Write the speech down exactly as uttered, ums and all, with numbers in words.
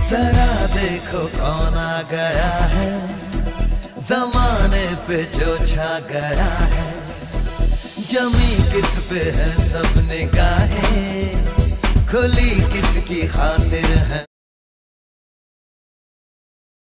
जरा देखो कौन आ गया है, जमाने पे जो छा गया है। जमी किस पे है सब निगाहें, खुली किसकी खातिर है।